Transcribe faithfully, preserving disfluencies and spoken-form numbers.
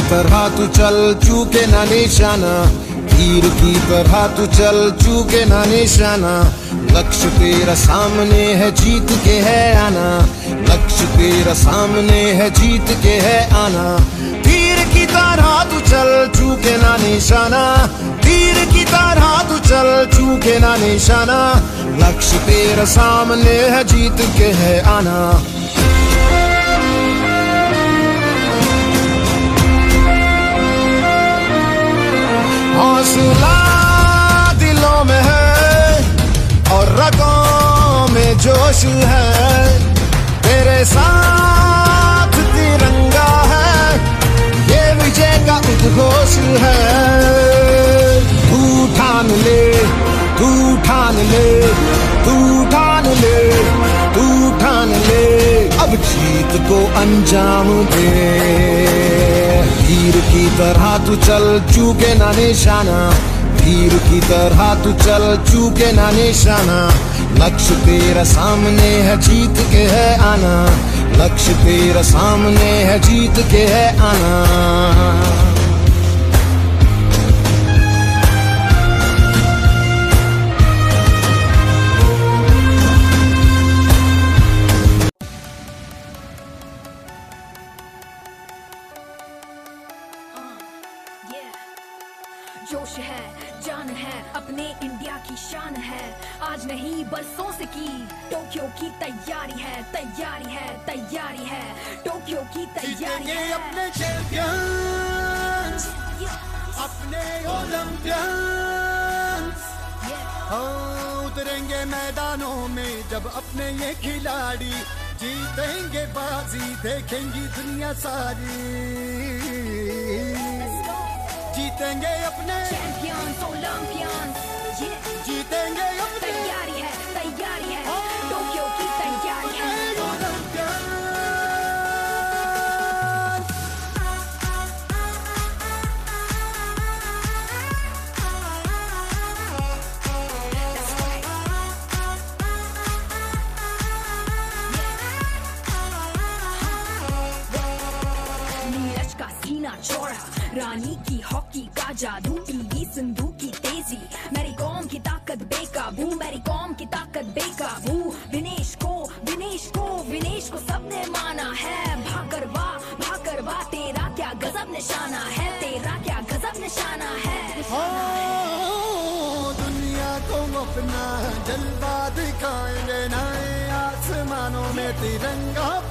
तरह तू चल चूके ना निशाना, तीर की तरह तू चल चूके ना निशाना। लक्ष्य तेरा सामने है, जीत के है आना। लक्ष्य तेरा सामने है, जीत के है आना। तीर की तरह तू चल चूके ना निशाना, तीर की तरह तू चल चूके ना निशाना। लक्ष्य तेरा सामने है, जीत के है आना। हौसला दिलों में है और रगों में जोश है, तेरे साथ तिरंगा है, ये विजय का उद्घोष है। तू ठान ले, तू ठान ले, तू ठान ले, तू ठान ले, अब जीत को अंजाम दे। तीर की तरह तू चल चूके ना निशाना, तीर की तरह तू चल चूके ना निशाना। लक्ष्य तेरा सामने है, जीत के है आना। लक्ष्य तेरा सामने है, जीत के है आना। जोश है, जान है, अपने इंडिया की शान है। आज नहीं बरसों से की टोक्यो की तैयारी है, तैयारी है, तैयारी है, टोक्यो की तैयारी है। अपने चैंपियंस, अपने ओलंपियंस, उतरेंगे मैदानों में जब अपने ये खिलाड़ी जीतेंगे बाजी, देखेंगी दुनिया सारी। जीतेंगे अपने चैंपियंस, ओलंपियंस, जीतेंगे अपने। तैयारी है, तैयारी है, टोक्यो की तैयारी है। नीरज का सीना चौड़ा, रानी की हॉकी का जादू, पीवी सिंधु की तेजी, मेरी कौम की ताकत बेकाबू, मेरी कौम की ताकत बेकाबू। विनेश को, विनेश को, विनेश को सबने माना है। भाकर वाह, भाकर वाह, तेरा क्या गजब निशाना है, तेरा क्या गजब निशाना है। ओ, दुनिया को अपना जलवा दिखाएंगे, नए आसमानों में तिरंगा